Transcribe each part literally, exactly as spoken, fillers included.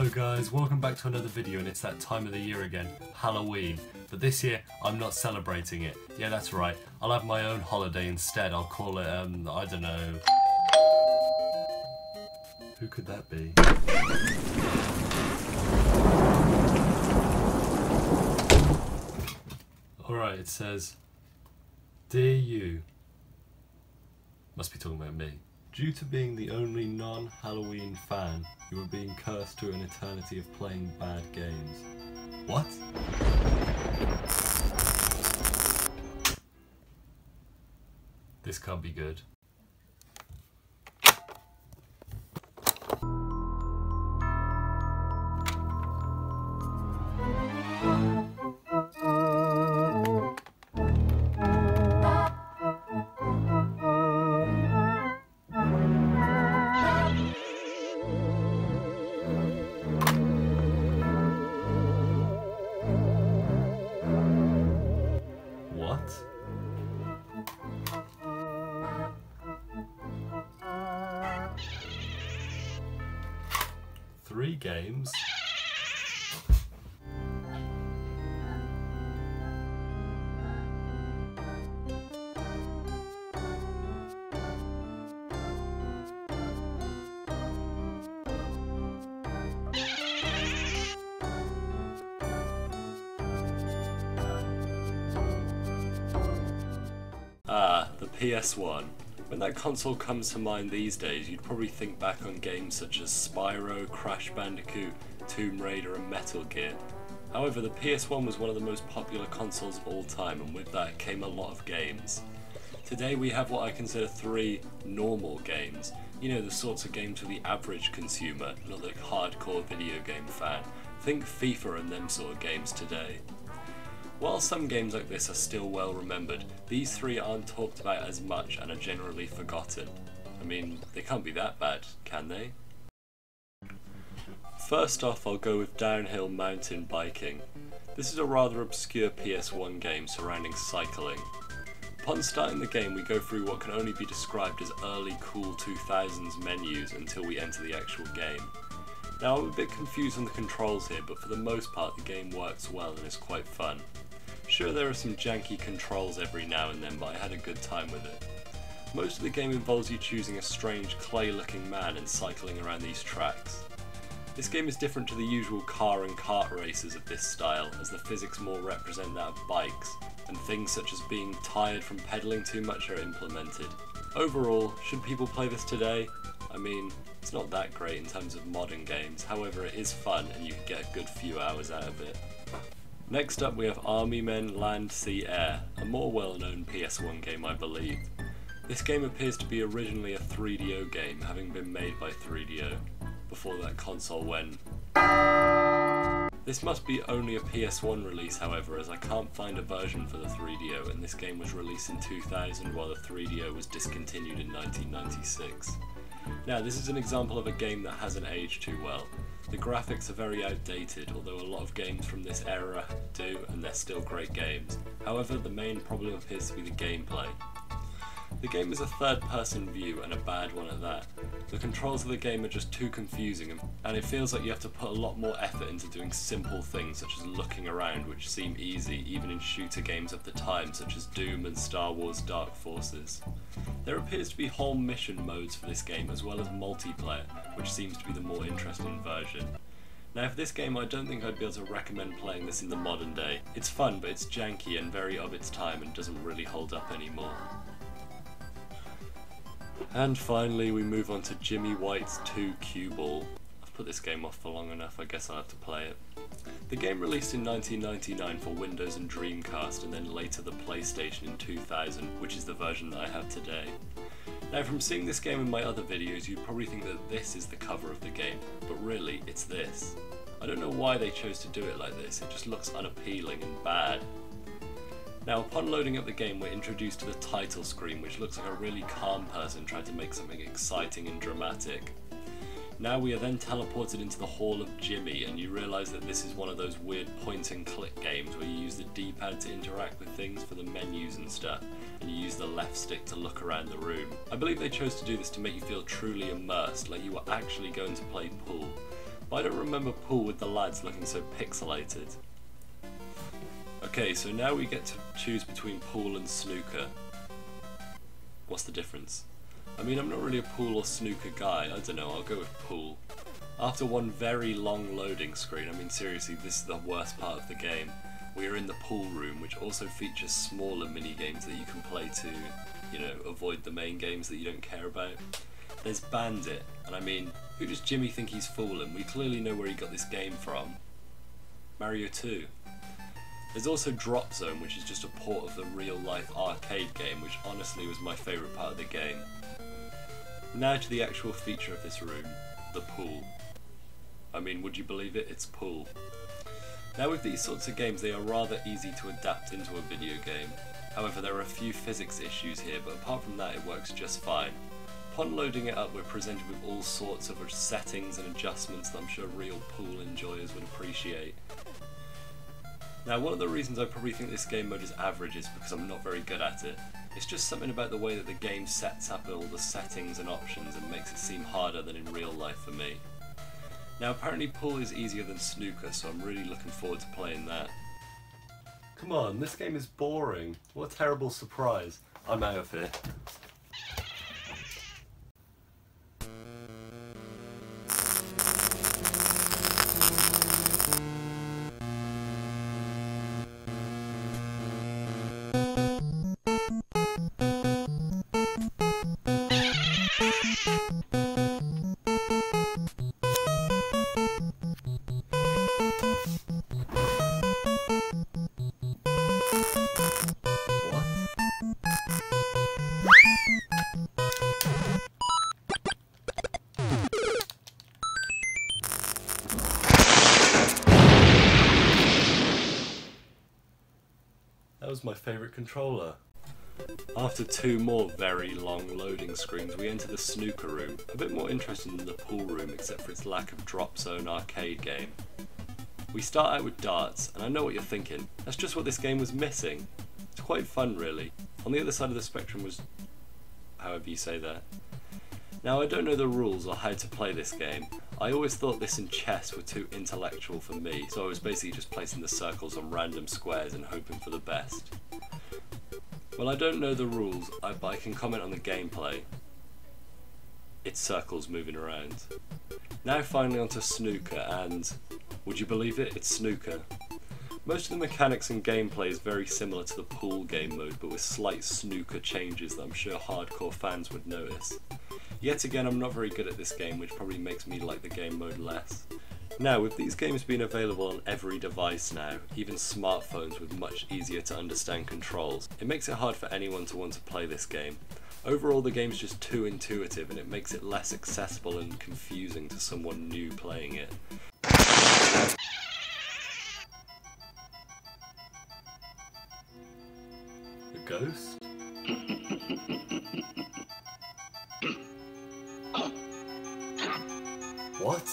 Hello guys, welcome back to another video, and it's that time of the year again, Halloween. But this year, I'm not celebrating it. Yeah, that's right, I'll have my own holiday instead. I'll call it, um, I don't know... Who could that be? Alright, it says, Dear you. Must be talking about me. Due to being the only non-Halloween fan, you are being cursed to an eternity of playing bad games. What? This can't be good. Three games. Ah, the P S one. When that console comes to mind these days, you'd probably think back on games such as Spyro, Crash Bandicoot, Tomb Raider and Metal Gear. However, the P S one was one of the most popular consoles of all time, and with that came a lot of games. Today we have what I consider three normal games. You know, the sorts of games for the average consumer, not the hardcore video game fan. Think FIFA and them sort of games today. While some games like this are still well remembered, these three aren't talked about as much and are generally forgotten. I mean, they can't be that bad, can they? First off, I'll go with Downhill Mountain Biking. This is a rather obscure P S one game surrounding cycling. Upon starting the game, we go through what can only be described as early cool two thousands menus until we enter the actual game. Now, I'm a bit confused on the controls here, but for the most part the game works well and is quite fun. Sure, there are some janky controls every now and then, but I had a good time with it. Most of the game involves you choosing a strange clay-looking man and cycling around these tracks. This game is different to the usual car and kart races of this style, as the physics more represent that of bikes, and things such as being tired from pedaling too much are implemented. Overall, should people play this today? I mean, it's not that great in terms of modern games, however it is fun and you can get a good few hours out of it. Next up we have Army Men Land Sea Air, a more well-known P S one game I believe. This game appears to be originally a three D O game, having been made by three D O, before that console went. This must be only a P S one release however, as I can't find a version for the three D O, and this game was released in two thousand while the three D O was discontinued in nineteen ninety-six. Now, this is an example of a game that hasn't aged too well. The graphics are very outdated, although a lot of games from this era do, and they're still great games. However, the main problem appears to be the gameplay. The game is a third-person view, and a bad one at that. The controls of the game are just too confusing, and it feels like you have to put a lot more effort into doing simple things such as looking around, which seem easy even in shooter games of the time such as Doom and Star Wars Dark Forces. There appears to be whole mission modes for this game as well as multiplayer, which seems to be the more interesting version. Now, for this game I don't think I'd be able to recommend playing this in the modern day. It's fun, but it's janky and very of its time and doesn't really hold up anymore. And finally we move on to Jimmy White's two Cueball. I've put this game off for long enough, I guess I'll have to play it. The game released in nineteen ninety-nine for Windows and Dreamcast, and then later the PlayStation in two thousand, which is the version that I have today. Now, from seeing this game in my other videos, you'd probably think that this is the cover of the game, but really it's this. I don't know why they chose to do it like this, it just looks unappealing and bad. Now, upon loading up the game, we're introduced to the title screen, which looks like a really calm person trying to make something exciting and dramatic. Now we are then teleported into the Hall of Jimmy, and you realise that this is one of those weird point and click games where you use the D-pad to interact with things for the menus and stuff, and you use the left stick to look around the room. I believe they chose to do this to make you feel truly immersed, like you were actually going to play pool. but I don't remember pool with the lads looking so pixelated. Okay, so now we get to choose between pool and snooker. What's the difference? I mean, I'm not really a pool or snooker guy, I don't know, I'll go with pool. After one very long loading screen, I mean seriously, this is the worst part of the game. We are in the pool room, which also features smaller mini-games that you can play to, you know, avoid the main games that you don't care about. There's Bandit, and I mean, who does Jimmy think he's fooling? We clearly know where he got this game from. Mario two. There's also Drop Zone, which is just a port of the real-life arcade game, which honestly was my favourite part of the game. Now to the actual feature of this room, the pool. I mean, would you believe it? It's pool. Now with these sorts of games, they are rather easy to adapt into a video game. However, there are a few physics issues here, but apart from that, it works just fine. Upon loading it up, we're presented with all sorts of settings and adjustments that I'm sure real pool enjoyers would appreciate. Now, one of the reasons I probably think this game mode is average is because I'm not very good at it. It's just something about the way that the game sets up all the settings and options and makes it seem harder than in real life for me. Now, apparently pool is easier than snooker, so I'm really looking forward to playing that. Come on, this game is boring. What a terrible surprise. I'm out of here. That was my favourite controller. After two more very long loading screens, we enter the snooker room. A bit more interesting than the pool room, except for its lack of drop zone arcade game. We start out with darts, and I know what you're thinking. That's just what this game was missing. It's quite fun, really. On the other side of the spectrum was... however you say that. Now, I don't know the rules or how to play this game. I always thought this and chess were too intellectual for me, so I was basically just placing the circles on random squares and hoping for the best. Well, I don't know the rules, I, but I can comment on the gameplay. It's circles moving around. Now finally onto snooker, and would you believe it? It's snooker. Most of the mechanics and gameplay is very similar to the pool game mode, but with slight snooker changes that I'm sure hardcore fans would notice. Yet again, I'm not very good at this game, which probably makes me like the game mode less. Now, with these games being available on every device now, even smartphones with much easier to understand controls, it makes it hard for anyone to want to play this game. Overall, the game's just too intuitive, and it makes it less accessible and confusing to someone new playing it. A ghost? What?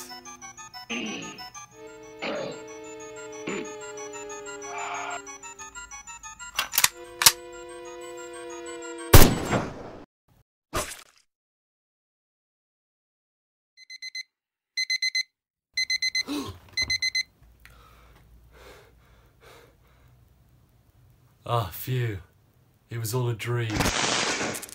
Ah, phew. It was all a dream.